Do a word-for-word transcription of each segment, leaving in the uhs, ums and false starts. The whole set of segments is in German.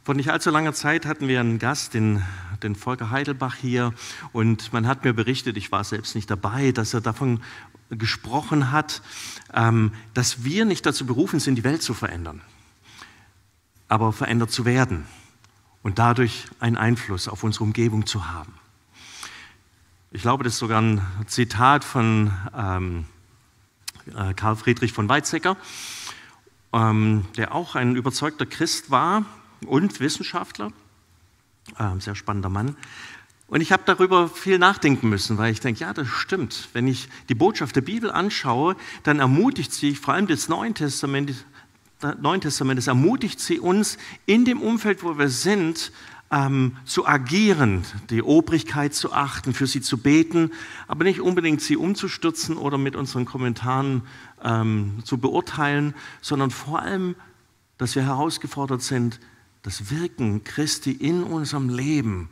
Vor nicht allzu langer Zeit hatten wir einen Gast, den, den Volker Heidelbach hier, und man hat mir berichtet, ich war selbst nicht dabei, dass er davon gesprochen hat, ähm, dass wir nicht dazu berufen sind, die Welt zu verändern, aber verändert zu werden und dadurch einen Einfluss auf unsere Umgebung zu haben. Ich glaube, das ist sogar ein Zitat von ähm, äh, Karl Friedrich von Weizsäcker, ähm, der auch ein überzeugter Christ war und Wissenschaftler, äh, sehr spannender Mann. Und ich habe darüber viel nachdenken müssen, weil ich denke, ja, das stimmt. Wenn ich die Botschaft der Bibel anschaue, dann ermutigt sie, vor allem das Neue Testament, das Neue Testament, das ermutigt sie uns, in dem Umfeld, wo wir sind, ähm, zu agieren, die Obrigkeit zu achten, für sie zu beten, aber nicht unbedingt sie umzustürzen oder mit unseren Kommentaren ähm, zu beurteilen, sondern vor allem, dass wir herausgefordert sind, das Wirken Christi in unserem Leben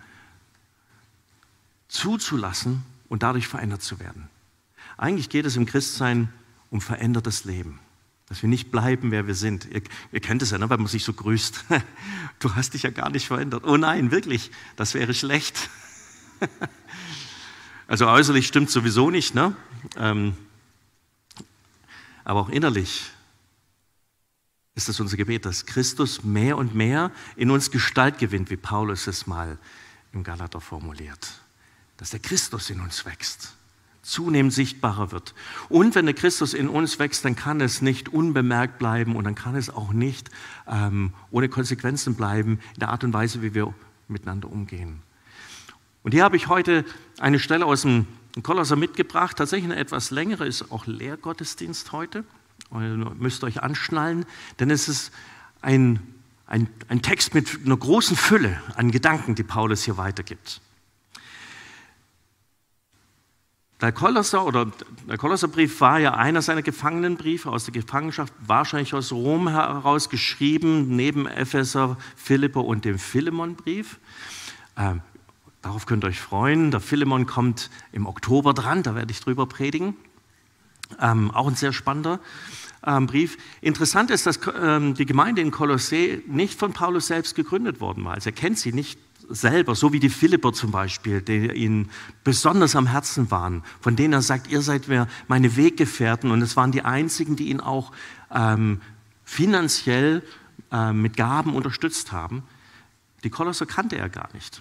zuzulassen und dadurch verändert zu werden. Eigentlich geht es im Christsein um verändertes Leben, dass wir nicht bleiben, wer wir sind. Ihr, ihr kennt es ja, ne, wenn man sich so grüßt. Du hast dich ja gar nicht verändert. Oh nein, wirklich, das wäre schlecht. Also äußerlich stimmt sowieso nicht, ne? Ähm, aber auch innerlich ist es unser Gebet, dass Christus mehr und mehr in uns Gestalt gewinnt, wie Paulus es mal im Galater formuliert. Dass der Christus in uns wächst, zunehmend sichtbarer wird. Und wenn der Christus in uns wächst, dann kann es nicht unbemerkt bleiben und dann kann es auch nicht ähm, ohne Konsequenzen bleiben in der Art und Weise, wie wir miteinander umgehen. Und hier habe ich heute eine Stelle aus dem Kolosser mitgebracht, tatsächlich eine etwas längere, ist auch Lehrgottesdienst heute. Ihr müsst euch anschnallen, denn es ist ein, ein, ein Text mit einer großen Fülle an Gedanken, die Paulus hier weitergibt. Der Kolosser oder der Kolosserbrief war ja einer seiner Gefangenenbriefe aus der Gefangenschaft, wahrscheinlich aus Rom heraus geschrieben, neben Epheser, Philipper und dem Philemonbrief. Ähm, darauf könnt ihr euch freuen. Der Philemon kommt im Oktober dran, da werde ich drüber predigen. Ähm, auch ein sehr spannender ähm, Brief. Interessant ist, dass ähm, die Gemeinde in Kolossä nicht von Paulus selbst gegründet worden war. Also er kennt sie nicht selber, so wie die Philipper zum Beispiel, die ihnen besonders am Herzen waren, von denen er sagt, ihr seid mir meine Weggefährten, und es waren die einzigen, die ihn auch ähm, finanziell äh, mit Gaben unterstützt haben. Die Kolosser kannte er gar nicht.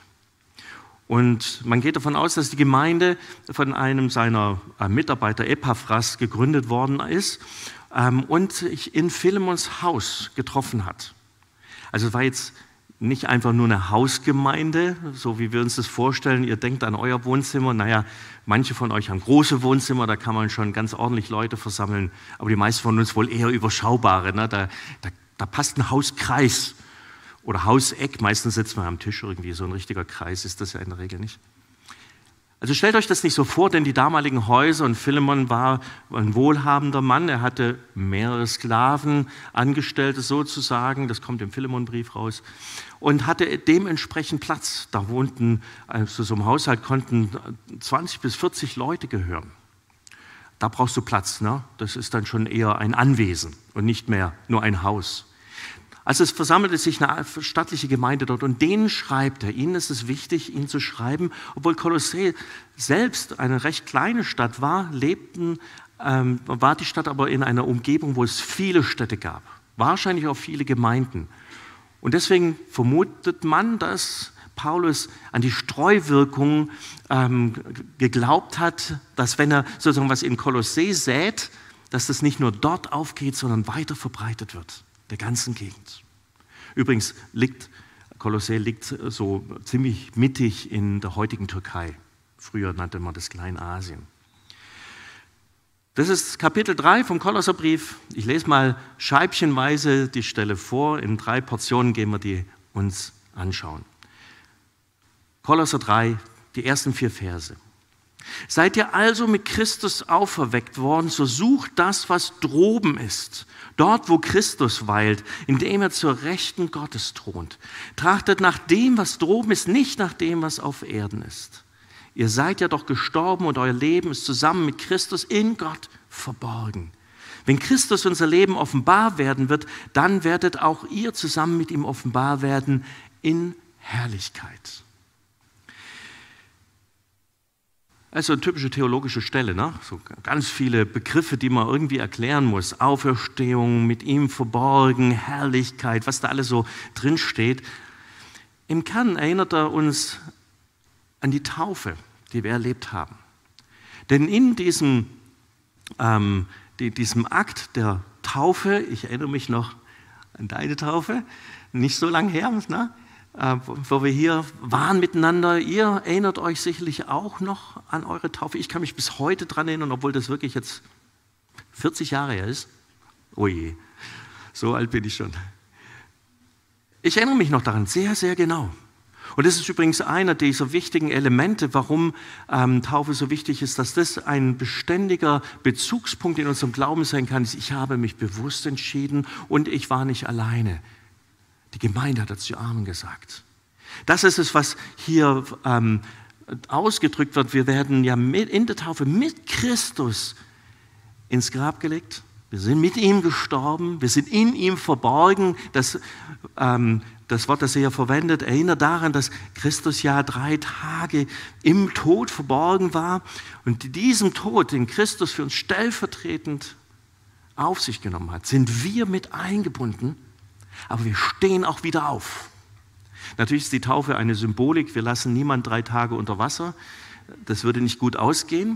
Und man geht davon aus, dass die Gemeinde von einem seiner äh, Mitarbeiter Epaphras gegründet worden ist ähm, und sich in Philemons Haus getroffen hat. Also es war jetzt nicht einfach nur eine Hausgemeinde, so wie wir uns das vorstellen. Ihr denkt an euer Wohnzimmer. Naja, manche von euch haben große Wohnzimmer, da kann man schon ganz ordentlich Leute versammeln. Aber die meisten von uns wohl eher überschaubare. Ne? Da, da, da passt ein Hauskreis oder Hauseck. Meistens sitzt man am Tisch irgendwie. So ein richtiger Kreis ist das ja in der Regel nicht. Also stellt euch das nicht so vor, denn die damaligen Häuser, und Philemon war ein wohlhabender Mann, er hatte mehrere Sklaven, Angestellte sozusagen, das kommt im Philemonbrief raus, und hatte dementsprechend Platz. Da wohnten, also so im Haushalt konnten zwanzig bis vierzig Leute gehören. Da brauchst du Platz, ne? Das ist dann schon eher ein Anwesen und nicht mehr nur ein Haus. Also es versammelte sich eine stattliche Gemeinde dort, und denen schreibt er. Ihnen ist es wichtig, ihnen zu schreiben. Obwohl Kolossä selbst eine recht kleine Stadt war, lebten, ähm, war die Stadt aber in einer Umgebung, wo es viele Städte gab. Wahrscheinlich auch viele Gemeinden. Und deswegen vermutet man, dass Paulus an die Streuwirkung ähm, geglaubt hat, dass wenn er sozusagen was in Kolossä sät, dass das nicht nur dort aufgeht, sondern weiter verbreitet wird. Der ganzen Gegend. Übrigens liegt Kolossä liegt so ziemlich mittig in der heutigen Türkei. Früher nannte man das Kleinasien. Das ist Kapitel drei vom Kolosserbrief. Ich lese mal scheibchenweise die Stelle vor. In drei Portionen gehen wir die uns anschauen. Kolosser drei, die ersten vier Verse. Seid ihr also mit Christus auferweckt worden, so sucht das, was droben ist, dort, wo Christus weilt, indem er zur Rechten Gottes thront. Trachtet nach dem, was droben ist, nicht nach dem, was auf Erden ist. Ihr seid ja doch gestorben und euer Leben ist zusammen mit Christus in Gott verborgen. Wenn Christus unser Leben offenbar werden wird, dann werdet auch ihr zusammen mit ihm offenbar werden in Herrlichkeit. Also eine typische theologische Stelle, ne? So ganz viele Begriffe, die man irgendwie erklären muss. Auferstehung, mit ihm verborgen, Herrlichkeit, was da alles so drinsteht. Im Kern erinnert er uns an die Taufe, die wir erlebt haben. Denn in diesem, ähm, die, diesem Akt der Taufe, ich erinnere mich noch an deine Taufe, nicht so lange her, ne? äh, wo wir hier waren miteinander. Ihr erinnert euch sicherlich auch noch an eure Taufe. Ich kann mich bis heute daran erinnern, obwohl das wirklich jetzt vierzig Jahre her ist. Oh je, so alt bin ich schon. Ich erinnere mich noch daran, sehr, sehr genau. Und das ist übrigens einer dieser wichtigen Elemente, warum ähm, Taufe so wichtig ist, dass das ein beständiger Bezugspunkt in unserem Glauben sein kann. Ich habe mich bewusst entschieden und ich war nicht alleine. Die Gemeinde hat dazu Amen gesagt. Das ist es, was hier ähm, ausgedrückt wird. Wir werden ja mit, in der Taufe mit Christus ins Grab gelegt. Wir sind mit ihm gestorben. Wir sind in ihm verborgen. Das, ähm, das Wort, das er hier verwendet, erinnert daran, dass Christus ja drei Tage im Tod verborgen war. Und diesem Tod, den Christus für uns stellvertretend auf sich genommen hat, sind wir mit eingebunden. Aber wir stehen auch wieder auf. Natürlich ist die Taufe eine Symbolik. Wir lassen niemanden drei Tage unter Wasser. Das würde nicht gut ausgehen.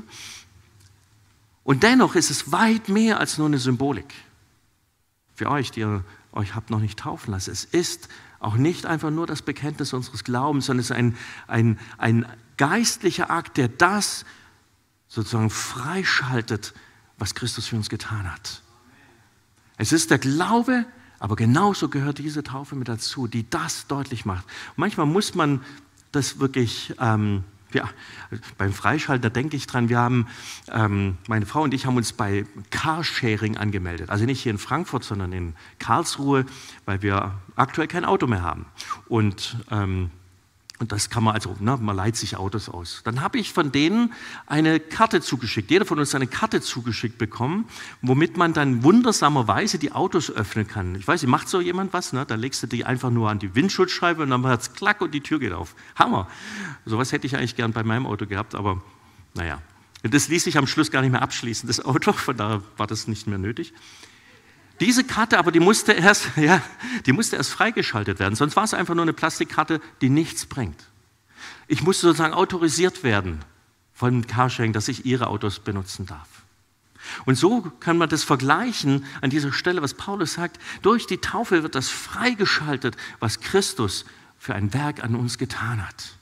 Und dennoch ist es weit mehr als nur eine Symbolik. Für euch, die ihr euch habt noch nicht taufen lassen. Es ist auch nicht einfach nur das Bekenntnis unseres Glaubens, sondern es ist ein, ein, ein geistlicher Akt, der das sozusagen freischaltet, was Christus für uns getan hat. Es ist der Glaube, aber genauso gehört diese Taufe mit dazu, die das deutlich macht. Und manchmal muss man das wirklich, ähm, ja, beim Freischalten, da denke ich dran, wir haben, ähm, meine Frau und ich haben uns bei Carsharing angemeldet. Also nicht hier in Frankfurt, sondern in Karlsruhe, weil wir aktuell kein Auto mehr haben. Und ähm, Und das kann man also, ne, man leiht sich Autos aus. Dann habe ich von denen eine Karte zugeschickt. Jeder von uns hat eine Karte zugeschickt bekommen, womit man dann wundersamerweise die Autos öffnen kann. Ich weiß nicht, macht so jemand was? Ne? Da legst du die einfach nur an die Windschutzscheibe und dann macht es klack und die Tür geht auf. Hammer. Sowas hätte ich eigentlich gern bei meinem Auto gehabt, aber naja. Das ließ sich am Schluss gar nicht mehr abschließen, das Auto, von daher war das nicht mehr nötig. Diese Karte aber, die musste, erst, ja, die musste erst freigeschaltet werden, sonst war es einfach nur eine Plastikkarte, die nichts bringt. Ich musste sozusagen autorisiert werden von Carsharing, dass ich ihre Autos benutzen darf. Und so kann man das vergleichen an dieser Stelle, was Paulus sagt, durch die Taufe wird das freigeschaltet, was Christus für ein Werk an uns getan hat.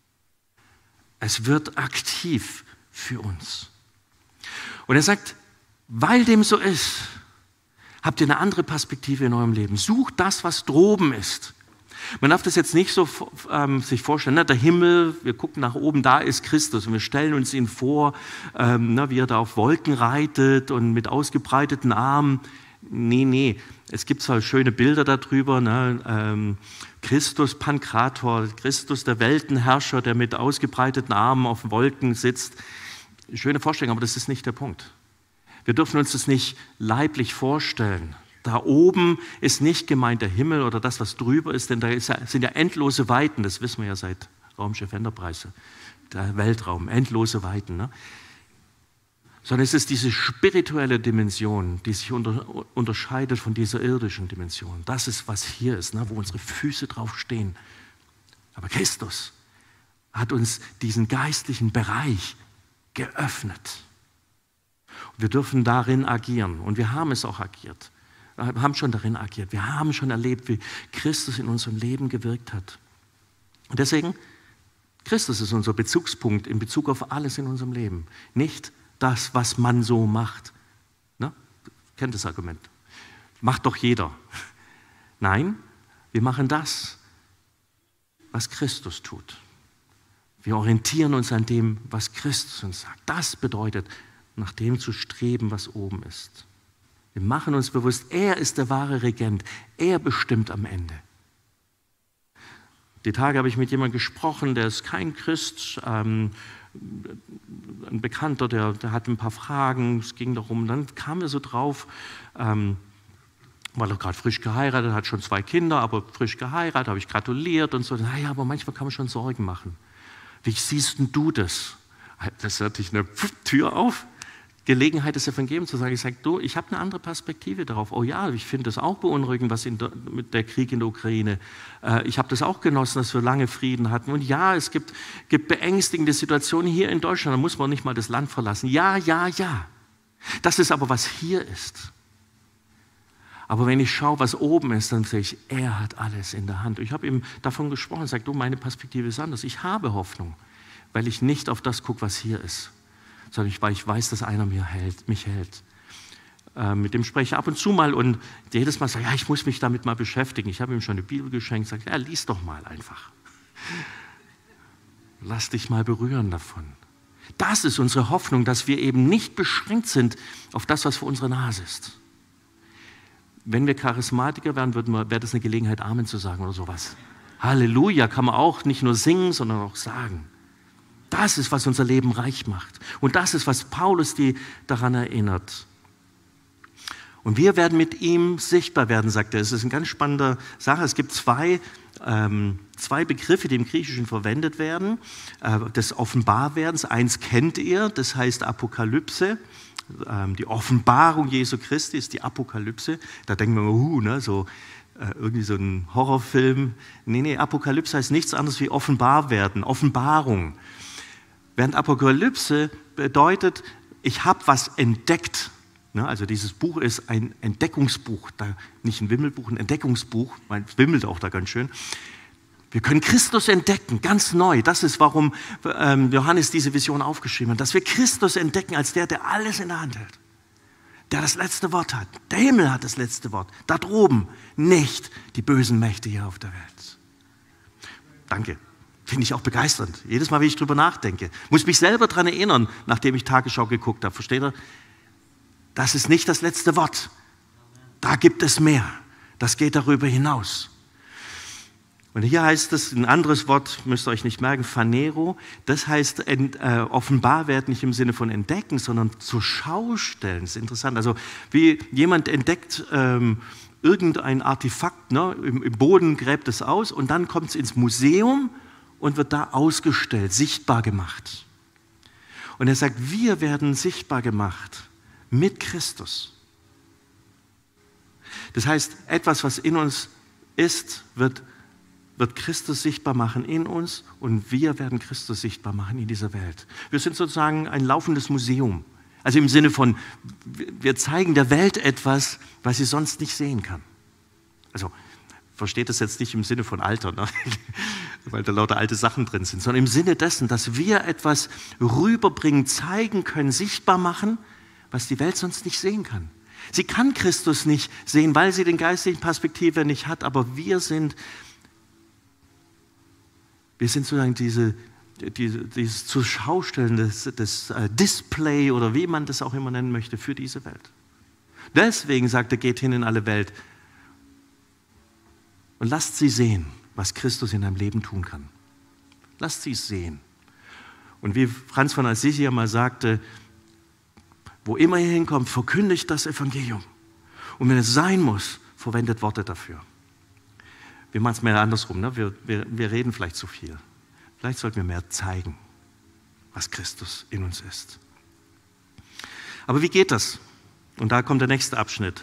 Es wird aktiv für uns. Und er sagt, weil dem so ist, habt ihr eine andere Perspektive in eurem Leben. Sucht das, was droben ist. Man darf das jetzt nicht so ähm, sich vorstellen, ne? Der Himmel, wir gucken nach oben, da ist Christus und wir stellen uns ihn vor, ähm, ne, wie er da auf Wolken reitet und mit ausgebreiteten Armen. Nee, nee, es gibt zwar schöne Bilder darüber, ne? ähm, Christus Pankrator, Christus der Weltenherrscher, der mit ausgebreiteten Armen auf Wolken sitzt. Schöne Vorstellung, aber das ist nicht der Punkt. Wir dürfen uns das nicht leiblich vorstellen. Da oben ist nicht gemeint der Himmel oder das, was drüber ist, denn da ist ja, sind ja endlose Weiten, das wissen wir ja seit Raumschiff Enterprise, der Weltraum, endlose Weiten. Ne? Sondern es ist diese spirituelle Dimension, die sich unter, unterscheidet von dieser irdischen Dimension. Das ist, was hier ist, ne? Wo unsere Füße drauf stehen. Aber Christus hat uns diesen geistlichen Bereich geöffnet. Wir dürfen darin agieren und wir haben es auch agiert. Wir haben schon darin agiert. Wir haben schon erlebt, wie Christus in unserem Leben gewirkt hat. Und deswegen, Christus ist unser Bezugspunkt in Bezug auf alles in unserem Leben. Nicht das, was man so macht. Ne? Kennt das Argument. Macht doch jeder. Nein, wir machen das, was Christus tut. Wir orientieren uns an dem, was Christus uns sagt. Das bedeutet, nach dem zu streben, was oben ist. Wir machen uns bewusst, er ist der wahre Regent. Er bestimmt am Ende. Die Tage habe ich mit jemandem gesprochen, der ist kein Christ, ähm, ein Bekannter, der, der hatte ein paar Fragen, es ging darum, dann kamen wir so drauf, ähm, weil er gerade frisch geheiratet hat, schon zwei Kinder, aber frisch geheiratet, habe ich gratuliert und so. Naja, aber manchmal kann man schon Sorgen machen. Wie siehst denn du das? Das hatte ich eine Tür auf, Gelegenheit des Evangeliums zu sagen. Ich sage, du, ich habe eine andere Perspektive darauf. Oh ja, ich finde das auch beunruhigend, was in der, mit der Krieg in der Ukraine. Äh, ich habe das auch genossen, dass wir lange Frieden hatten. Und ja, es gibt, gibt beängstigende Situationen hier in Deutschland, da muss man nicht mal das Land verlassen. Ja, ja, ja. Das ist aber, was hier ist. Aber wenn ich schaue, was oben ist, dann sehe ich, er hat alles in der Hand. Ich habe ihm davon gesprochen und sage, du, meine Perspektive ist anders. Ich habe Hoffnung, weil ich nicht auf das gucke, was hier ist, sondern ich, weil ich weiß, dass einer mir hält, mich hält. Äh, mit dem spreche ich ab und zu mal und jedes Mal sage, ja, ich muss mich damit mal beschäftigen. Ich habe ihm schon eine Bibel geschenkt, sage, ja, lies doch mal einfach. Lass dich mal berühren davon. Das ist unsere Hoffnung, dass wir eben nicht beschränkt sind auf das, was vor unserer Nase ist. Wenn wir Charismatiker wären, wäre das eine Gelegenheit, Amen zu sagen oder sowas. Halleluja kann man auch nicht nur singen, sondern auch sagen. Das ist, was unser Leben reich macht. Und das ist, was Paulus die daran erinnert. Und wir werden mit ihm sichtbar werden, sagt er. Es ist eine ganz spannende Sache. Es gibt zwei, ähm, zwei Begriffe, die im Griechischen verwendet werden. Äh, des Offenbarwerdens. Eins kennt ihr, das heißt Apokalypse. Die Offenbarung Jesu Christi ist die Apokalypse. Da denken wir mal, uh, ne, so äh, irgendwie so ein Horrorfilm. Nee, nee, Apokalypse heißt nichts anderes wie offenbar werden, Offenbarung. Während Apokalypse bedeutet, ich habe was entdeckt. Ne, also dieses Buch ist ein Entdeckungsbuch, da, nicht ein Wimmelbuch, ein Entdeckungsbuch, man wimmelt auch da ganz schön. Wir können Christus entdecken, ganz neu. Das ist, warum ähm, Johannes diese Vision aufgeschrieben hat, dass wir Christus entdecken als der, der alles in der Hand hält, der das letzte Wort hat. Der Himmel hat das letzte Wort, da droben, nicht die bösen Mächte hier auf der Welt. Danke, finde ich auch begeisternd. Jedes Mal, wenn ich drüber nachdenke, muss mich selber daran erinnern, nachdem ich Tagesschau geguckt habe. Versteht ihr? Das ist nicht das letzte Wort. Da gibt es mehr. Das geht darüber hinaus. Und hier heißt es, ein anderes Wort, müsst ihr euch nicht merken, Phanero, das heißt ent, äh, offenbar werden, nicht im Sinne von entdecken, sondern zur Schau stellen. Das ist interessant. Also wie jemand entdeckt ähm, irgendein Artefakt, ne, im, im Boden gräbt es aus und dann kommt es ins Museum und wird da ausgestellt, sichtbar gemacht. Und er sagt, wir werden sichtbar gemacht mit Christus. Das heißt, etwas, was in uns ist, wird wird Christus sichtbar machen in uns und wir werden Christus sichtbar machen in dieser Welt. Wir sind sozusagen ein laufendes Museum. Also im Sinne von, wir zeigen der Welt etwas, was sie sonst nicht sehen kann. Also versteht das jetzt nicht im Sinne von Alter, ne? Weil da lauter alte Sachen drin sind, sondern im Sinne dessen, dass wir etwas rüberbringen, zeigen können, sichtbar machen, was die Welt sonst nicht sehen kann. Sie kann Christus nicht sehen, weil sie den geistlichen Perspektive nicht hat, aber wir sind Wir sind sozusagen diese, diese, dieses Zuschaustellen, das, das uh, Display oder wie man das auch immer nennen möchte, für diese Welt. Deswegen sagt er, geht hin in alle Welt und lasst sie sehen, was Christus in deinem Leben tun kann. Lasst sie es sehen. Und wie Franz von Assisi ja mal sagte, wo immer ihr hinkommt, verkündigt das Evangelium. Und wenn es sein muss, verwendet Worte dafür. Wir machen es mehr andersrum, ne? wir, wir, wir reden vielleicht zu viel. Vielleicht sollten wir mehr zeigen, was Christus in uns ist. Aber wie geht das? Und da kommt der nächste Abschnitt.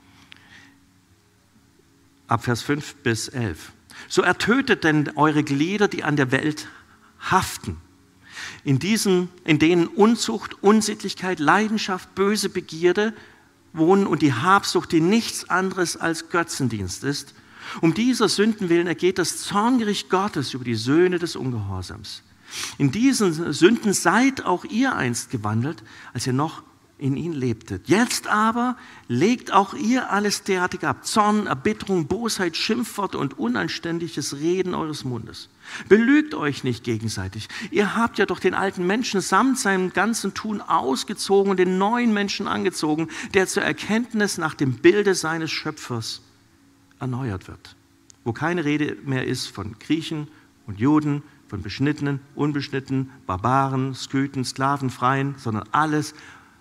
Ab Vers fünf bis elf. So ertötet denn eure Glieder, die an der Welt haften, in, diesen, in denen Unzucht, Unsittlichkeit, Leidenschaft, böse Begierde wohnen und die Habsucht, die nichts anderes als Götzendienst ist. Um dieser Sünden willen ergeht das Zorngericht Gottes über die Söhne des Ungehorsams. In diesen Sünden seid auch ihr einst gewandelt, als ihr noch in ihn lebtet. Jetzt aber legt auch ihr alles derartige ab. Zorn, Erbitterung, Bosheit, Schimpfworte und unanständiges Reden eures Mundes. Belügt euch nicht gegenseitig. Ihr habt ja doch den alten Menschen samt seinem ganzen Tun ausgezogen und den neuen Menschen angezogen, der zur Erkenntnis nach dem Bilde seines Schöpfers erneuert wird. Wo keine Rede mehr ist von Griechen und Juden, von Beschnittenen, Unbeschnittenen, Barbaren, Skythen, Sklaven, Freien, sondern alles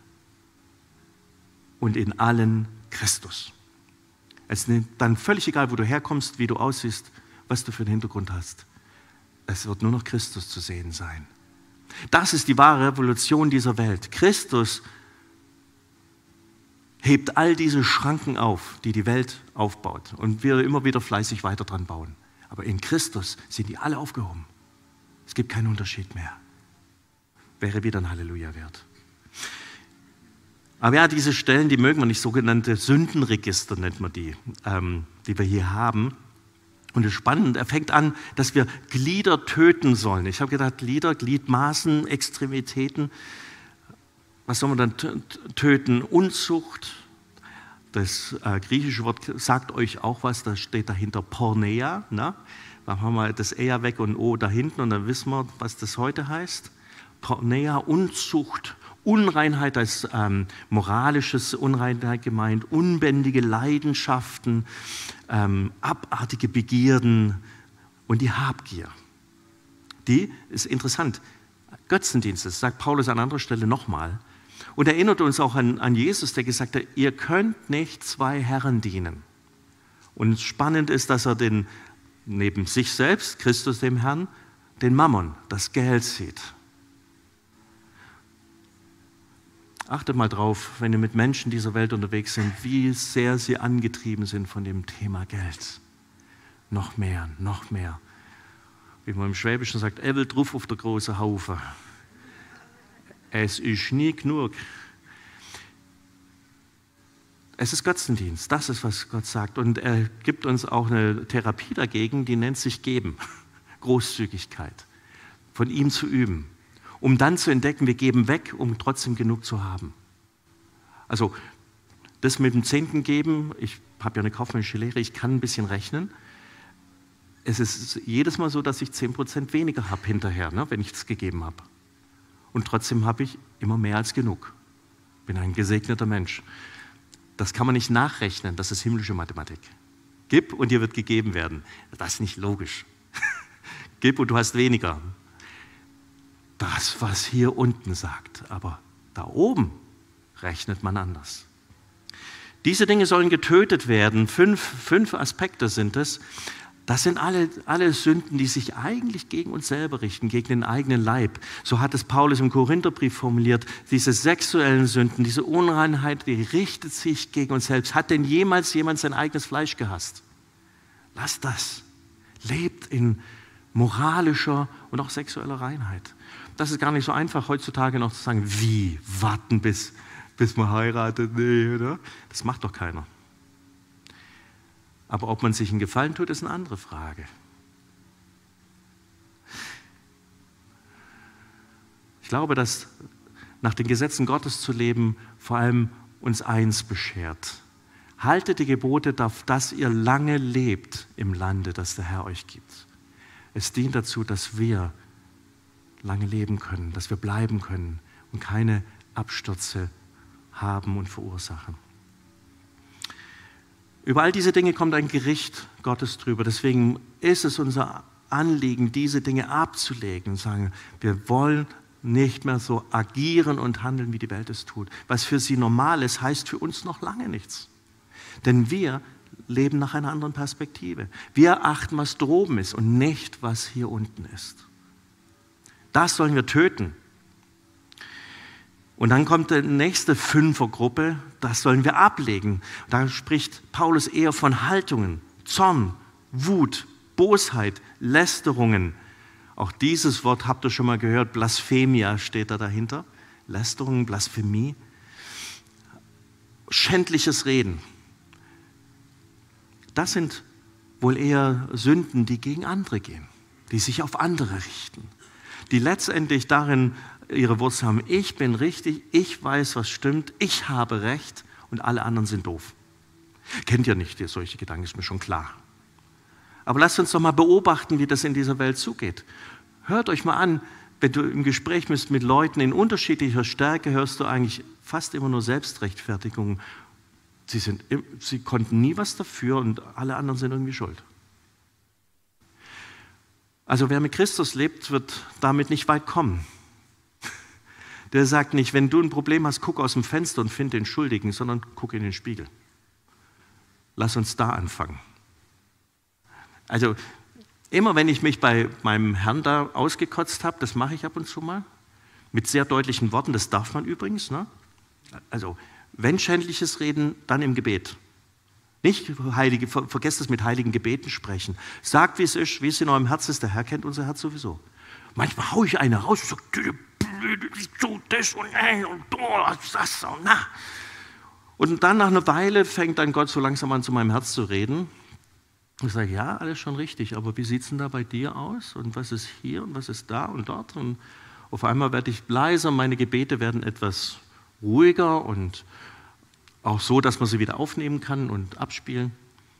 und in allen Christus. Es ist dann völlig egal, wo du herkommst, wie du aussiehst, was du für einen Hintergrund hast. Es wird nur noch Christus zu sehen sein. Das ist die wahre Revolution dieser Welt. Christus hebt all diese Schranken auf, die die Welt aufbaut und wir immer wieder fleißig weiter dran bauen. Aber in Christus sind die alle aufgehoben. Es gibt keinen Unterschied mehr. Wäre wieder ein Halleluja wert. Aber ja, diese Stellen, die mögen wir nicht, sogenannte Sündenregister nennt man die, ähm, die wir hier haben. Und es ist spannend, er fängt an, dass wir Glieder töten sollen. Ich habe gedacht, Glieder, Gliedmaßen, Extremitäten. Was soll man dann töten? Unzucht. Das äh, griechische Wort sagt euch auch was, da steht dahinter Porneia. Ne? Da haben wir das Ea weg und O da hinten und dann wissen wir, was das heute heißt. Porneia, Unzucht, Unreinheit als ähm, moralisches Unreinheit gemeint, unbändige Leidenschaften, ähm, abartige Begierden und die Habgier. Die ist interessant. Götzendienst, das sagt Paulus an anderer Stelle nochmal. Und erinnert uns auch an, an Jesus, der gesagt hat, ihr könnt nicht zwei Herren dienen. Und spannend ist, dass er den, neben sich selbst, Christus dem Herrn, den Mammon, das Geld sieht. Achtet mal drauf, wenn ihr mit Menschen dieser Welt unterwegs sind, wie sehr sie angetrieben sind von dem Thema Geld. Noch mehr, noch mehr. Wie man im Schwäbischen sagt, er will drauf auf der große Haufe. Es ist nie genug. Es ist Götzendienst, das ist, was Gott sagt. Und er gibt uns auch eine Therapie dagegen, die nennt sich Geben. Großzügigkeit. Von ihm zu üben. Um dann zu entdecken, wir geben weg, um trotzdem genug zu haben. Also das mit dem Zehnten geben, ich habe ja eine kaufmännische Lehre, ich kann ein bisschen rechnen. Es ist jedes Mal so, dass ich zehn Prozent weniger habe hinterher, ne, wenn ich es gegeben habe. Und trotzdem habe ich immer mehr als genug. Bin ein gesegneter Mensch. Das kann man nicht nachrechnen, das ist himmlische Mathematik. Gib und dir wird gegeben werden. Das ist nicht logisch. Gib und du hast weniger. Das, was hier unten sagt, aber da oben rechnet man anders. Diese Dinge sollen getötet werden. Fünf, fünf Aspekte sind es. Das sind alle, alle Sünden, die sich eigentlich gegen uns selber richten, gegen den eigenen Leib. So hat es Paulus im Korintherbrief formuliert. Diese sexuellen Sünden, diese Unreinheit, die richtet sich gegen uns selbst. Hat denn jemals jemand sein eigenes Fleisch gehasst? Lasst das. Lebt in moralischer und auch sexueller Reinheit. Das ist gar nicht so einfach heutzutage noch zu sagen, wie, warten bis, bis man heiratet, nee, oder? Das macht doch keiner. Aber ob man sich einen Gefallen tut, ist eine andere Frage. Ich glaube, dass nach den Gesetzen Gottes zu leben vor allem uns eins beschert. Haltet die Gebote, dass ihr lange lebt im Lande, das der Herr euch gibt. Es dient dazu, dass wir lange leben können, dass wir bleiben können und keine Abstürze haben und verursachen. Über all diese Dinge kommt ein Gericht Gottes drüber. Deswegen ist es unser Anliegen, diese Dinge abzulegen und sagen, wir wollen nicht mehr so agieren und handeln, wie die Welt es tut. Was für sie normal ist, heißt für uns noch lange nichts. Denn wir leben nach einer anderen Perspektive. Wir achten, was droben ist und nicht, was hier unten ist. Das sollen wir töten. Und dann kommt die nächste Fünfergruppe, das sollen wir ablegen. Da spricht Paulus eher von Haltungen, Zorn, Wut, Bosheit, Lästerungen. Auch dieses Wort habt ihr schon mal gehört, Blasphemia steht da dahinter. Lästerung, Blasphemie. Schändliches Reden. Das sind wohl eher Sünden, die gegen andere gehen, die sich auf andere richten, die letztendlich darin ihre Wurzel haben, ich bin richtig, ich weiß, was stimmt, ich habe Recht und alle anderen sind doof. Kennt ihr nicht, solche Gedanken, ist mir schon klar. Aber lasst uns doch mal beobachten, wie das in dieser Welt zugeht. Hört euch mal an, wenn du im Gespräch bist mit Leuten in unterschiedlicher Stärke, hörst du eigentlich fast immer nur Selbstrechtfertigung. Sie, sind, sie konnten nie was dafür und alle anderen sind irgendwie schuld. Also wer mit Christus lebt, wird damit nicht weit kommen. Der sagt nicht, wenn du ein Problem hast, guck aus dem Fenster und find den Schuldigen, sondern guck in den Spiegel. Lass uns da anfangen. Also immer wenn ich mich bei meinem Herrn da ausgekotzt habe, das mache ich ab und zu mal, mit sehr deutlichen Worten, das darf man übrigens, ne? Also wenn schändliches Reden, dann im Gebet. Nicht heilige, ver, vergesst es mit heiligen Gebeten sprechen. Sagt, wie es ist, wie es in eurem Herz ist. Der Herr kennt unser Herz sowieso. Manchmal haue ich eine raus und sage, du blöde, so das und nein und das und na. Und dann nach einer Weile fängt dann Gott so langsam an, zu meinem Herz zu reden. Ich sage, ja, alles schon richtig, aber wie sieht es denn da bei dir aus? Und was ist hier und was ist da und dort? Und auf einmal werde ich leiser, meine Gebete werden etwas ruhiger und auch so, dass man sie wieder aufnehmen kann und abspielen.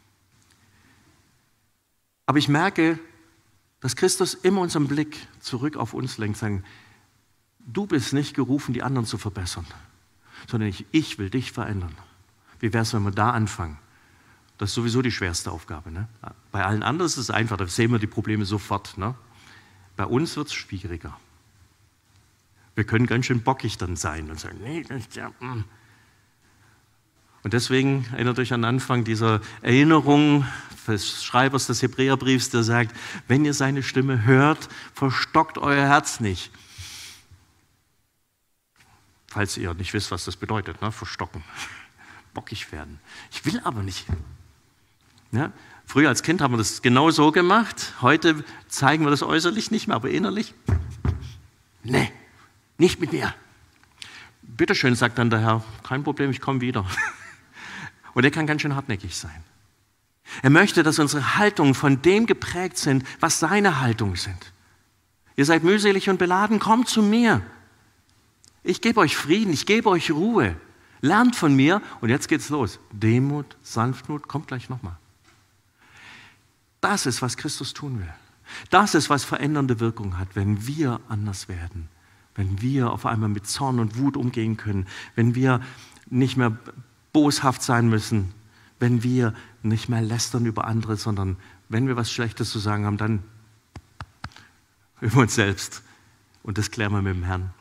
Aber ich merke, dass Christus immer unseren Blick zurück auf uns lenkt, sagen, du bist nicht gerufen, die anderen zu verbessern, sondern ich, ich will dich verändern. Wie wäre es, wenn wir da anfangen? Das ist sowieso die schwerste Aufgabe. Ne? Bei allen anderen ist es einfach, da sehen wir die Probleme sofort. Ne? Bei uns wird es schwieriger. Wir können ganz schön bockig dann sein und sagen, nee, das ist ja... Mm. Und deswegen erinnert euch an den Anfang dieser Erinnerung des Schreibers des Hebräerbriefs, der sagt, wenn ihr seine Stimme hört, verstockt euer Herz nicht. Falls ihr nicht wisst, was das bedeutet, ne? Verstocken, bockig werden. Ich will aber nicht. Ja? Früher als Kind haben wir das genau so gemacht. Heute zeigen wir das äußerlich nicht mehr, aber innerlich, nee, nicht mit mir. Bitteschön, sagt dann der Herr, kein Problem, ich komme wieder. Und er kann ganz schön hartnäckig sein. Er möchte, dass unsere Haltungen von dem geprägt sind, was seine Haltungen sind. Ihr seid mühselig und beladen, kommt zu mir. Ich gebe euch Frieden, ich gebe euch Ruhe. Lernt von mir und jetzt geht's los. Demut, Sanftmut, kommt gleich nochmal. Das ist, was Christus tun will. Das ist, was verändernde Wirkung hat, wenn wir anders werden. Wenn wir auf einmal mit Zorn und Wut umgehen können. Wenn wir nicht mehr boshaft sein müssen, wenn wir nicht mehr lästern über andere, sondern wenn wir was Schlechtes zu sagen haben, dann über uns selbst. Und das klären wir mit dem Herrn.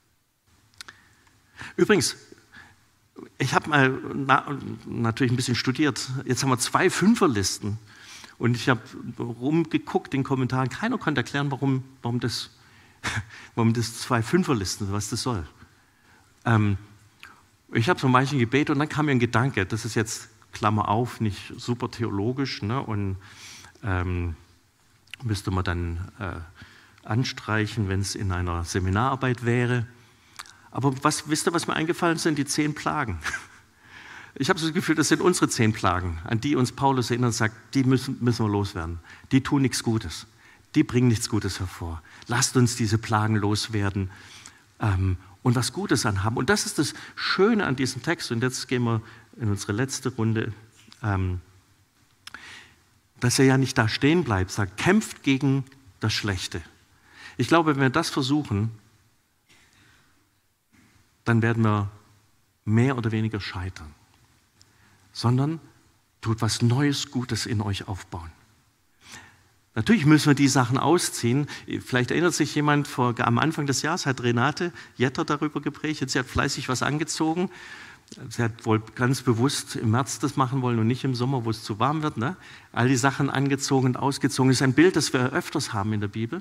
Übrigens, ich habe mal na, natürlich ein bisschen studiert. Jetzt haben wir zwei Fünferlisten. Und ich habe rumgeguckt in den Kommentaren. Keiner konnte erklären, warum, warum, das, warum das zwei Fünferlisten, was das soll. Ähm, Ich habe so manchen gebetet und dann kam mir ein Gedanke, das ist jetzt, Klammer auf, nicht super theologisch, ne, und ähm, müsste man dann äh, anstreichen, wenn es in einer Seminararbeit wäre. Aber was, wisst ihr, was mir eingefallen sind? Die zehn Plagen. Ich habe so das Gefühl, das sind unsere zehn Plagen, an die uns Paulus erinnert und sagt, die müssen, müssen wir loswerden. Die tun nichts Gutes. Die bringen nichts Gutes hervor. Lasst uns diese Plagen loswerden. Ähm, und was Gutes anhaben. Und das ist das Schöne an diesem Text. Und jetzt gehen wir in unsere letzte Runde, ähm, dass er ja nicht da stehen bleibt, sagt, kämpft gegen das Schlechte. Ich glaube, wenn wir das versuchen, dann werden wir mehr oder weniger scheitern. Sondern tut was Neues, Gutes in euch aufbauen. Natürlich müssen wir die Sachen ausziehen. Vielleicht erinnert sich jemand, vor, am Anfang des Jahres hat Renate Jetter darüber gepredigt. Sie hat fleißig was angezogen. Sie hat wohl ganz bewusst im März das machen wollen und nicht im Sommer, wo es zu warm wird. Ne? All die Sachen angezogen und ausgezogen. Das ist ein Bild, das wir öfters haben in der Bibel.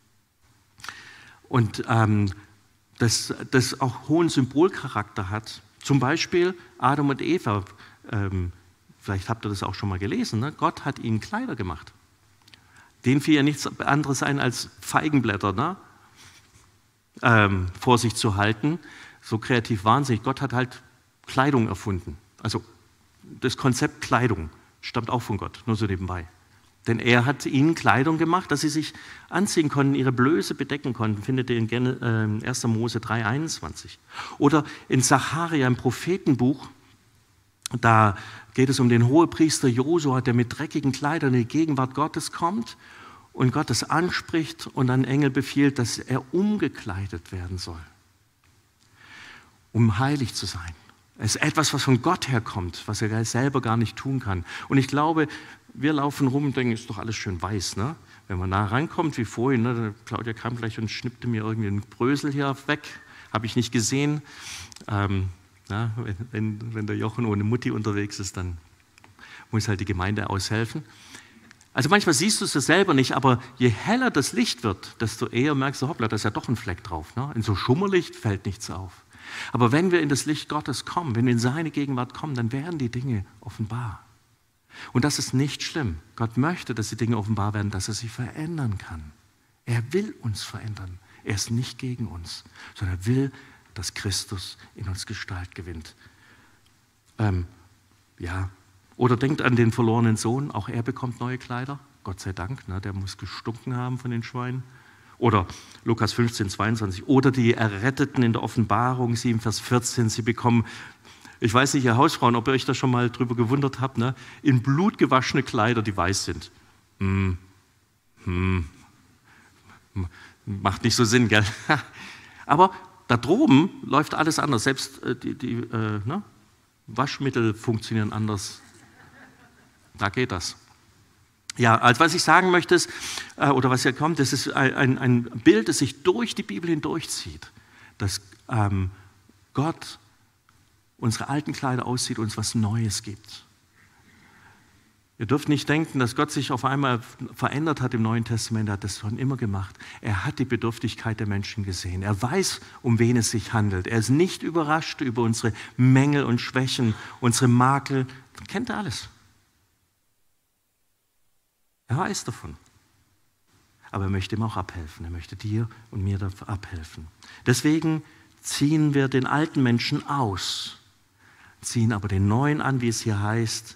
Und ähm, das, das auch hohen Symbolcharakter hat. Zum Beispiel Adam und Eva. Ähm, vielleicht habt ihr das auch schon mal gelesen. Ne? Gott hat ihnen Kleider gemacht. Denen fiel ja nichts anderes ein, als Feigenblätter ne? ähm, vor sich zu halten. So kreativ wahnsinnig. Gott hat halt Kleidung erfunden. Also das Konzept Kleidung stammt auch von Gott, nur so nebenbei. Denn er hat ihnen Kleidung gemacht, dass sie sich anziehen konnten, ihre Blöße bedecken konnten. Findet ihr in äh, erster Mose drei einundzwanzig. Oder in Sacharja, im Prophetenbuch, da geht es um den Hohepriester Josua, der mit dreckigen Kleidern in die Gegenwart Gottes kommt und Gott es anspricht und ein Engel befiehlt, dass er umgekleidet werden soll, um heilig zu sein. Es ist etwas, was von Gott herkommt, was er selber gar nicht tun kann. Und ich glaube, wir laufen rum und denken, ist doch alles schön weiß. Ne? Wenn man nah rankommt, wie vorhin, ne, Claudia kam gleich und schnippte mir irgendwie einen Brösel hier weg. Habe ich nicht gesehen. Ähm, na, wenn, wenn, wenn der Jochen ohne Mutti unterwegs ist, dann muss halt die Gemeinde aushelfen. Also manchmal siehst du es selber nicht, aber je heller das Licht wird, desto eher merkst du, hoppla, da ist ja doch ein Fleck drauf. Ne? In so Schummerlicht fällt nichts auf. Aber wenn wir in das Licht Gottes kommen, wenn wir in seine Gegenwart kommen, dann werden die Dinge offenbar. Und das ist nicht schlimm. Gott möchte, dass die Dinge offenbar werden, dass er sie verändern kann. Er will uns verändern. Er ist nicht gegen uns, sondern er will, dass Christus in uns Gestalt gewinnt. Ähm, ja, oder denkt an den verlorenen Sohn, auch er bekommt neue Kleider, Gott sei Dank, ne, der muss gestunken haben von den Schweinen. Oder Lukas fünfzehn, zweiundzwanzig, oder die Erretteten in der Offenbarung, sieben, Vers vierzehn, sie bekommen, ich weiß nicht, ihr Hausfrauen, ob ihr euch da schon mal drüber gewundert habt, ne, in Blut gewaschene Kleider, die weiß sind. Hm, hm, macht nicht so Sinn, gell? Aber da droben läuft alles anders, selbst äh, die, die äh, ne, Waschmittel funktionieren anders. Da geht das. Ja, also was ich sagen möchte ist, äh, oder was hier kommt, das ist ein, ein Bild, das sich durch die Bibel hindurchzieht, dass ähm, Gott unsere alten Kleider auszieht und uns was Neues gibt. Ihr dürft nicht denken, dass Gott sich auf einmal verändert hat im Neuen Testament, er hat das schon immer gemacht. Er hat die Bedürftigkeit der Menschen gesehen. Er weiß, um wen es sich handelt. Er ist nicht überrascht über unsere Mängel und Schwächen, unsere Makel. Kennt er alles. Er weiß davon. Aber er möchte ihm auch abhelfen. Er möchte dir und mir dafür abhelfen. Deswegen ziehen wir den alten Menschen aus, ziehen aber den neuen an, wie es hier heißt,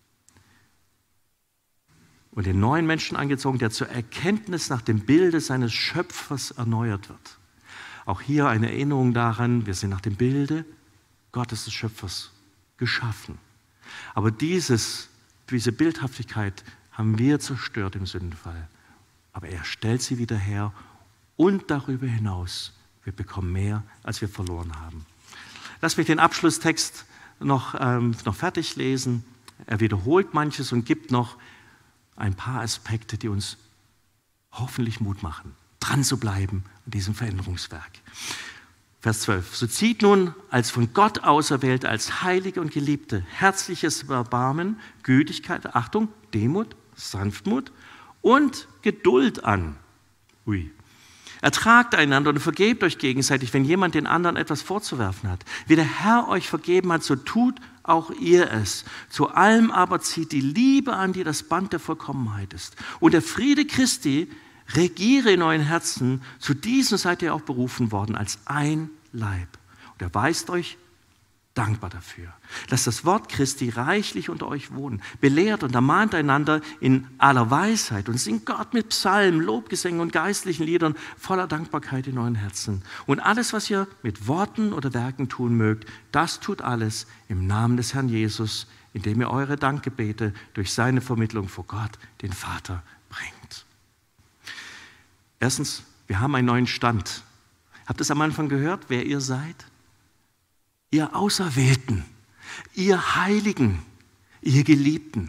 und den neuen Menschen angezogen, der zur Erkenntnis nach dem Bilde seines Schöpfers erneuert wird. Auch hier eine Erinnerung daran, wir sind nach dem Bilde Gottes des Schöpfers geschaffen. Aber dieses, diese Bildhaftigkeit haben wir zerstört im Sündenfall. Aber er stellt sie wieder her und darüber hinaus, wir bekommen mehr, als wir verloren haben. Lass mich den Abschlusstext noch, ähm, noch fertig lesen. Er wiederholt manches und gibt noch ein paar Aspekte, die uns hoffentlich Mut machen, dran zu bleiben an diesem Veränderungswerk. Vers zwölf. So zieht nun als von Gott auserwählte, als Heilige und Geliebte, herzliches Erbarmen, Gütigkeit, Achtung, Demut, Sanftmut und Geduld an. Ui. Ertragt einander und vergebt euch gegenseitig, wenn jemand den anderen etwas vorzuwerfen hat. Wie der Herr euch vergeben hat, so tut auch ihr es. Zu allem aber zieht die Liebe an, die das Band der Vollkommenheit ist. Und der Friede Christi regiere in euren Herzen. Zu diesem seid ihr auch berufen worden, als ein Leib. Und er weist euch dankbar dafür. Lasst das Wort Christi reichlich unter euch wohnen. Belehrt und ermahnt einander in aller Weisheit und singt Gott mit Psalmen, Lobgesängen und geistlichen Liedern voller Dankbarkeit in euren Herzen. Und alles, was ihr mit Worten oder Werken tun mögt, das tut alles im Namen des Herrn Jesus, indem ihr eure Dankgebete durch seine Vermittlung vor Gott, den Vater, bringt. Erstens, wir haben einen neuen Stand. Habt ihr es am Anfang gehört, wer ihr seid? Ihr Auserwählten, ihr Heiligen, ihr Geliebten.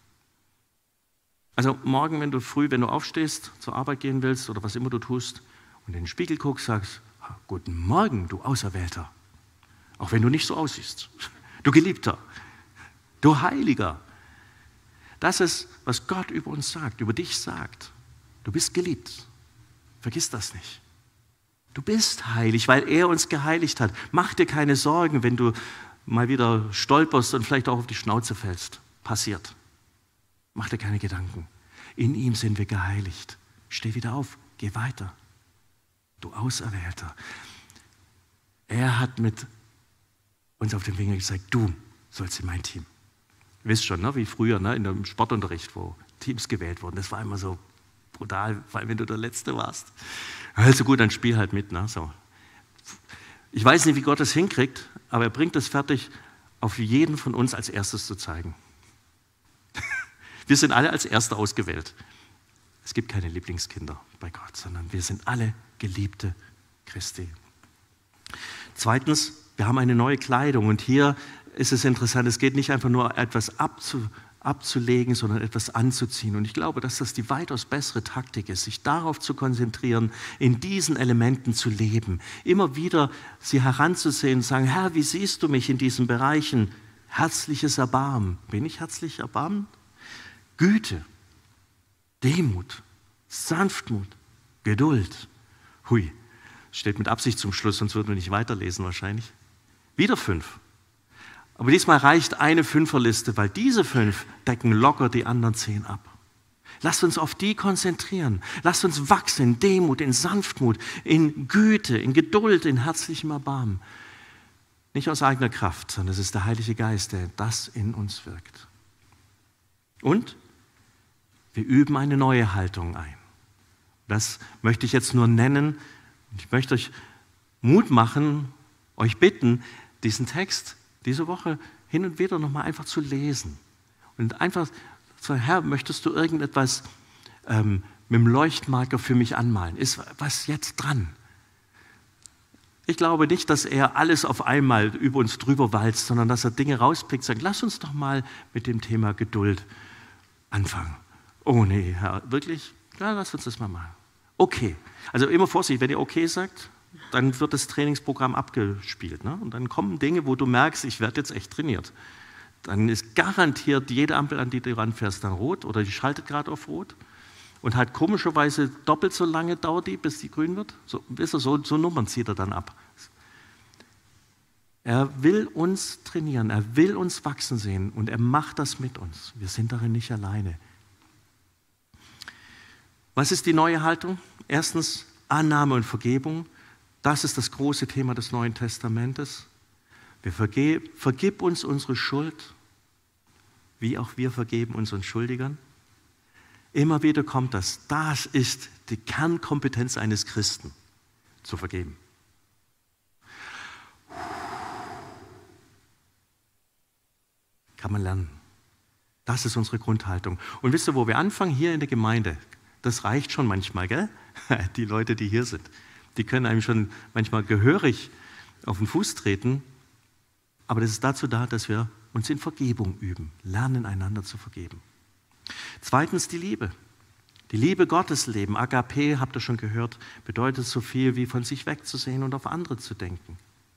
Also morgen, wenn du früh, wenn du aufstehst, zur Arbeit gehen willst oder was immer du tust und in den Spiegel guckst, sagst, guten Morgen, du Auserwählter. Auch wenn du nicht so aussiehst. Du Geliebter, du Heiliger. Das ist, was Gott über uns sagt, über dich sagt. Du bist geliebt. Vergiss das nicht. Du bist heilig, weil er uns geheiligt hat. Mach dir keine Sorgen, wenn du mal wieder stolperst und vielleicht auch auf die Schnauze fällst. Passiert. Mach dir keine Gedanken. In ihm sind wir geheiligt. Steh wieder auf, geh weiter. Du Auserwählter. Er hat mit uns auf den Finger gezeigt, du sollst in mein Team. Ihr wisst schon, ne, wie früher ne, in dem Sportunterricht, wo Teams gewählt wurden. Das war immer so brutal, weil wenn du der Letzte warst. Also gut, dann spiel halt mit. Ne? So. Ich weiß nicht, wie Gott das hinkriegt, aber er bringt es fertig, auf jeden von uns als erstes zu zeigen. Wir sind alle als Erste ausgewählt. Es gibt keine Lieblingskinder bei Gott, sondern wir sind alle Geliebte Christi. Zweitens, wir haben eine neue Kleidung und hier ist es interessant, es geht nicht einfach nur etwas abzu, abzulegen, sondern etwas anzuziehen. Und ich glaube, dass das die weitaus bessere Taktik ist, sich darauf zu konzentrieren, in diesen Elementen zu leben. Immer wieder sie heranzusehen und sagen, Herr, wie siehst du mich in diesen Bereichen? Herzliches Erbarmen. Bin ich herzlich erbarmen? Güte, Demut, Sanftmut, Geduld. Hui, steht mit Absicht zum Schluss, sonst würden wir nicht weiterlesen wahrscheinlich. Wieder fünf. Aber diesmal reicht eine Fünferliste, weil diese fünf decken locker die anderen zehn ab. Lasst uns auf die konzentrieren. Lasst uns wachsen in Demut, in Sanftmut, in Güte, in Geduld, in herzlichem Erbarmen. Nicht aus eigener Kraft, sondern es ist der Heilige Geist, der das in uns wirkt. Und wir üben eine neue Haltung ein. Das möchte ich jetzt nur nennen. Ich möchte euch Mut machen, euch bitten, diesen Text diese Woche hin und wieder nochmal einfach zu lesen. Und einfach zu sagen, Herr, möchtest du irgendetwas ähm, mit dem Leuchtmarker für mich anmalen? Ist was jetzt dran? Ich glaube nicht, dass er alles auf einmal über uns drüber walzt, sondern dass er Dinge rauspickt und sagt, lass uns doch mal mit dem Thema Geduld anfangen. Oh nee, Herr, wirklich? Ja, lass uns das mal machen. Okay. Also immer Vorsicht, wenn ihr okay sagt, dann wird das Trainingsprogramm abgespielt. Ne? Und dann kommen Dinge, wo du merkst, ich werde jetzt echt trainiert. Dann ist garantiert jede Ampel, an die du ranfährst, dann rot oder die schaltet gerade auf rot. Und halt komischerweise doppelt so lange dauert die, bis die grün wird. So, wisst ihr, so, so Nummern zieht er dann ab. Er will uns trainieren, er will uns wachsen sehen und er macht das mit uns. Wir sind darin nicht alleine. Was ist die neue Haltung? Erstens Annahme und Vergebung. Das ist das große Thema des Neuen Testamentes. Wir vergeb, vergib uns unsere Schuld, wie auch wir vergeben unseren Schuldigern. Immer wieder kommt das. Das ist die Kernkompetenz eines Christen, zu vergeben. Kann man lernen. Das ist unsere Grundhaltung. Und wisst ihr, wo wir anfangen? Hier in der Gemeinde. Das reicht schon manchmal, gell? Die Leute, die hier sind. Die können einem schon manchmal gehörig auf den Fuß treten. Aber das ist dazu da, dass wir uns in Vergebung üben. Lernen, einander zu vergeben. Zweitens die Liebe. Die Liebe Gottes leben. Agape, habt ihr schon gehört, bedeutet so viel wie von sich wegzusehen und auf andere zu denken.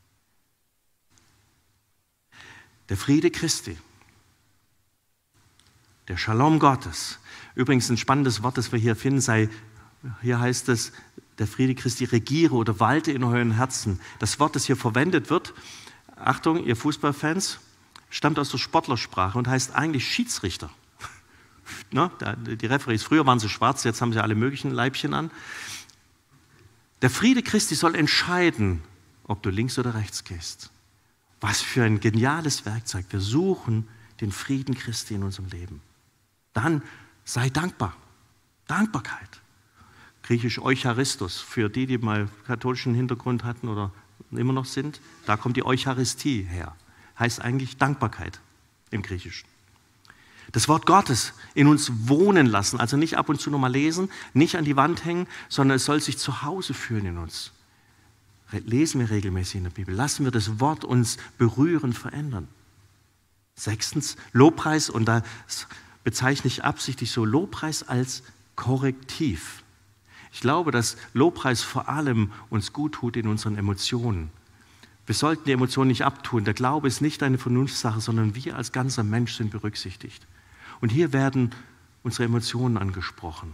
Der Friede Christi. Der Shalom Gottes. Übrigens ein spannendes Wort, das wir hier finden, sei, hier heißt es, der Friede Christi regiere oder walte in euren Herzen. Das Wort, das hier verwendet wird, Achtung, ihr Fußballfans, stammt aus der Sportlersprache und heißt eigentlich Schiedsrichter. Ne? Die Referees, früher waren sie schwarz, jetzt haben sie alle möglichen Leibchen an. Der Friede Christi soll entscheiden, ob du links oder rechts gehst. Was für ein geniales Werkzeug. Wir suchen den Frieden Christi in unserem Leben. Dann sei dankbar. Dankbarkeit. Griechisch Eucharistos, für die, die mal katholischen Hintergrund hatten oder immer noch sind, da kommt die Eucharistie her. Heißt eigentlich Dankbarkeit im Griechischen. Das Wort Gottes in uns wohnen lassen, also nicht ab und zu nochmal lesen, nicht an die Wand hängen, sondern es soll sich zu Hause fühlen in uns. Lesen wir regelmäßig in der Bibel, lassen wir das Wort uns berühren, verändern. Sechstens, Lobpreis, und da bezeichne ich absichtlich so Lobpreis als Korrektiv. Ich glaube, dass Lobpreis vor allem uns gut tut in unseren Emotionen. Wir sollten die Emotionen nicht abtun. Der Glaube ist nicht eine Vernunftssache, sondern wir als ganzer Mensch sind berücksichtigt. Und hier werden unsere Emotionen angesprochen.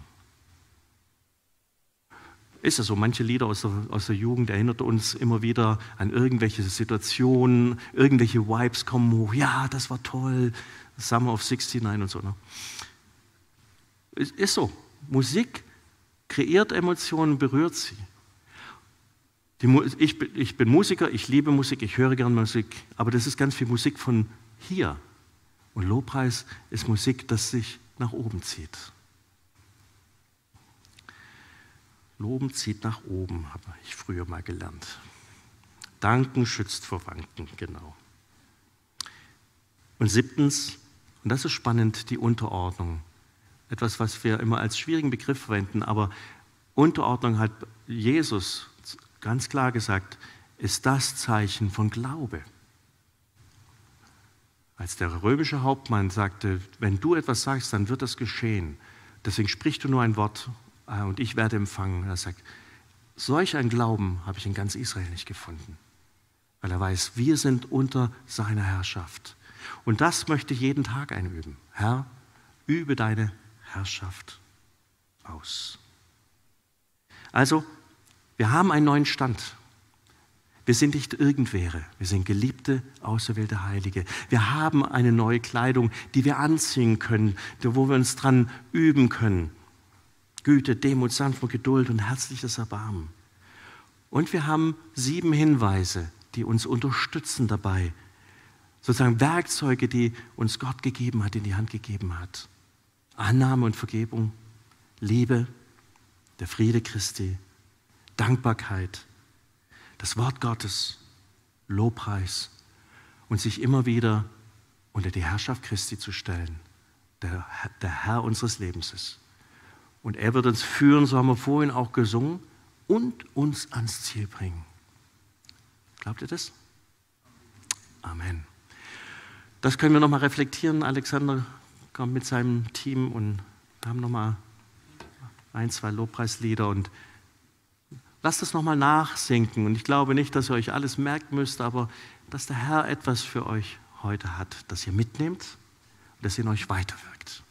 Ist ja so, manche Lieder aus der, aus der Jugend erinnert uns immer wieder an irgendwelche Situationen, irgendwelche Vibes kommen hoch. Ja, das war toll, Summer of neunundsechzig und so. Ne? Ist, ist so, Musik kreiert Emotionen, berührt sie. Die, ich, ich bin Musiker, ich liebe Musik, ich höre gerne Musik, aber das ist ganz viel Musik von hier. Und Lobpreis ist Musik, das sich nach oben zieht. Loben zieht nach oben, habe ich früher mal gelernt. Danken schützt vor Wanken, genau. Und siebtens, und das ist spannend, die Unterordnung. Etwas, was wir immer als schwierigen Begriff verwenden, aber Unterordnung hat Jesus ganz klar gesagt, ist das Zeichen von Glaube. Als der römische Hauptmann sagte, wenn du etwas sagst, dann wird das geschehen. Deswegen sprichst du nur ein Wort und ich werde empfangen. Er sagt, solch ein Glauben habe ich in ganz Israel nicht gefunden. Weil er weiß, wir sind unter seiner Herrschaft. Und das möchte ich jeden Tag einüben. Herr, übe deine Herrschaft aus. Also, wir haben einen neuen Stand. Wir sind nicht irgendwelche, wir sind geliebte, auserwählte Heilige. Wir haben eine neue Kleidung, die wir anziehen können, wo wir uns dran üben können. Güte, Demut, Sanftmut, Geduld und herzliches Erbarmen. Und wir haben sieben Hinweise, die uns unterstützen dabei. Sozusagen Werkzeuge, die uns Gott gegeben hat, in die Hand gegeben hat. Annahme und Vergebung, Liebe, der Friede Christi, Dankbarkeit, das Wort Gottes, Lobpreis und sich immer wieder unter die Herrschaft Christi zu stellen, der, der Herr unseres Lebens ist. Und er wird uns führen, so haben wir vorhin auch gesungen, und uns ans Ziel bringen. Glaubt ihr das? Amen. Das können wir nochmal reflektieren. Alexander kommt mit seinem Team und wir haben nochmal ein, zwei Lobpreislieder und lasst es nochmal nachsinken. Und ich glaube nicht, dass ihr euch alles merken müsst, aber dass der Herr etwas für euch heute hat, das ihr mitnehmt und das in euch weiterwirkt.